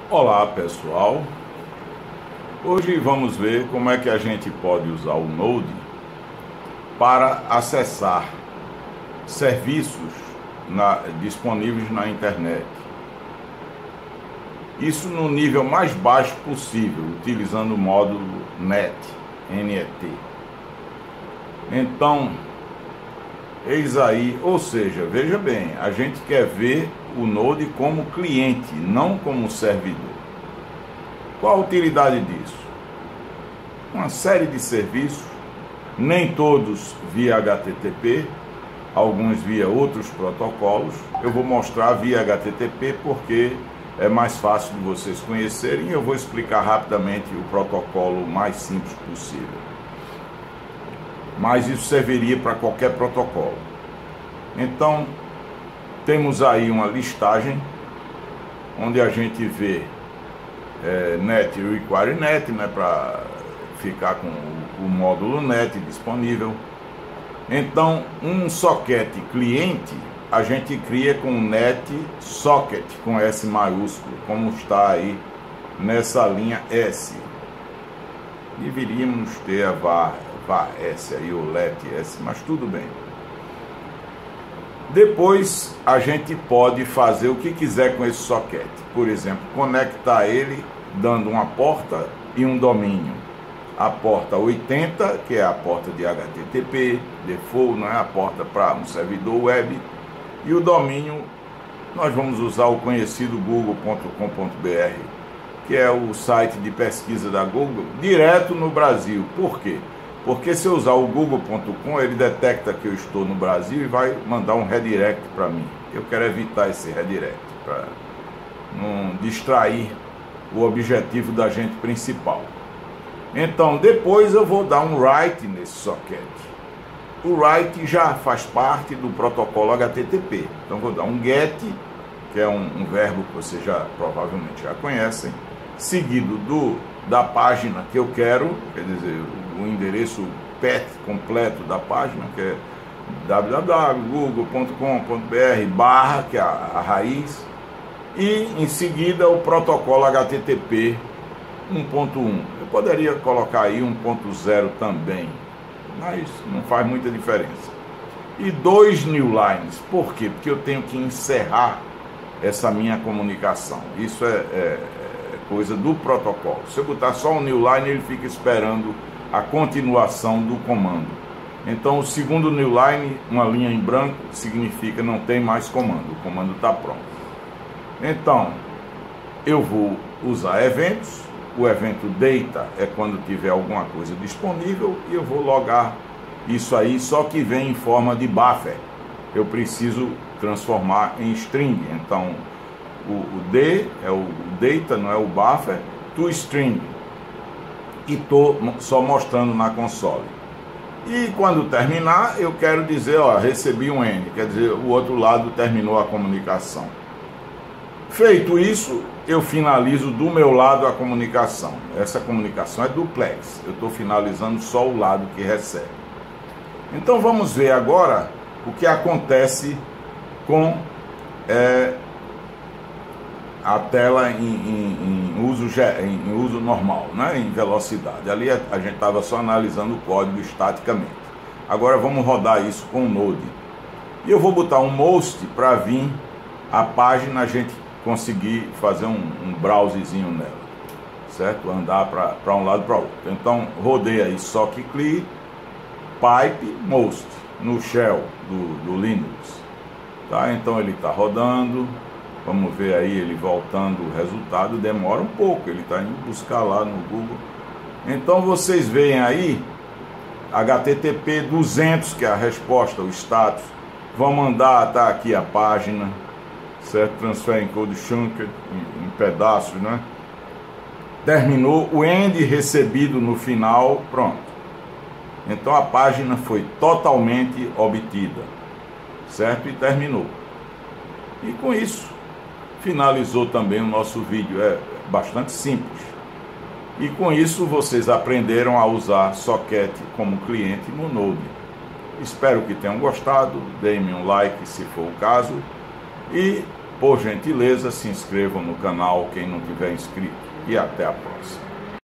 Olá pessoal, hoje vamos ver como é que a gente pode usar o Node para acessar serviços disponíveis na internet. Isso no nível mais baixo possível, utilizando o módulo NET. Então, eis aí, ou seja, veja bem, a gente quer ver o Node como cliente, não como servidor. Qual a utilidade disso? Uma série de serviços, nem todos via HTTP, alguns via outros protocolos. Eu vou mostrar via HTTP porque é mais fácil de vocês conhecerem e eu vou explicar rapidamente o protocolo mais simples possível. Mas isso serviria para qualquer protocolo. Então, temos aí uma listagem onde a gente vê NET Require NET, né, para ficar com o módulo NET disponível. Então, um socket cliente a gente cria com NET Socket com S maiúsculo, como está aí nessa linha S. Deveríamos ter a var S aí, o let S, mas tudo bem. Depois a gente pode fazer o que quiser com esse socket. Por exemplo, conectar ele dando uma porta e um domínio. A porta 80, que é a porta de HTTP, default, não é a porta para um servidor web. E o domínio, nós vamos usar o conhecido google.com.br, que é o site de pesquisa da Google, direto no Brasil. Por quê? Porque se eu usar o google.com, ele detecta que eu estou no Brasil e vai mandar um redirect para mim. Eu quero evitar esse redirect, para não distrair o objetivo da gente principal. Então, depois eu vou dar um write nesse socket. O write já faz parte do protocolo HTTP. Então, vou dar um get, que é um verbo que vocês provavelmente já conhecem, seguido da página que eu quero, quer dizer, o endereço path completo da página, que é www.google.com.br/, que é a raiz, e em seguida o protocolo HTTP 1.1. Eu poderia colocar aí 1.0 também, mas não faz muita diferença. E 2 new lines. Por quê? Porque eu tenho que encerrar essa minha comunicação. Isso é coisa do protocolo. Se eu botar só um new line, ele fica esperando a continuação do comando. Então, o segundo new line, uma linha em branco, significa não tem mais comando. O comando está pronto. Então, eu vou usar eventos. O evento data é quando tiver alguma coisa disponível e eu vou logar isso aí, só que vem em forma de buffer. Eu preciso transformar em string. Então, o D é o data, não é o buffer, to string. E estou só mostrando na console. E quando terminar, eu quero dizer, ó, recebi um N, quer dizer, o outro lado terminou a comunicação. Feito isso, eu finalizo do meu lado a comunicação. Essa comunicação é duplex, eu estou finalizando só o lado que recebe. Então vamos ver agora o que acontece com a tela em uso normal, né? Em velocidade. Ali a gente estava só analisando o código estaticamente. Agora vamos rodar isso com o Node. E eu vou botar um most para vir a página, a gente conseguir fazer um browsezinho nela, certo? Andar para um lado para o outro. Então rodei aí só que clique pipe most no shell do Linux, tá? Então ele está rodando. Vamos ver aí ele voltando o resultado. Demora um pouco, ele está indo buscar lá no Google. Então vocês veem aí HTTP 200, que é a resposta, o status. Vão mandar, tá aqui a página, certo? Transfer encode chunked em pedaços, né? Terminou o end recebido no final, pronto. Então a página foi totalmente obtida, certo? E terminou. E com isso finalizou também o nosso vídeo. É bastante simples. E com isso vocês aprenderam a usar socket como cliente no Node. Espero que tenham gostado. Deem-me um like se for o caso. E Por gentileza, se inscrevam no canal quem não tiver inscrito. E até a próxima.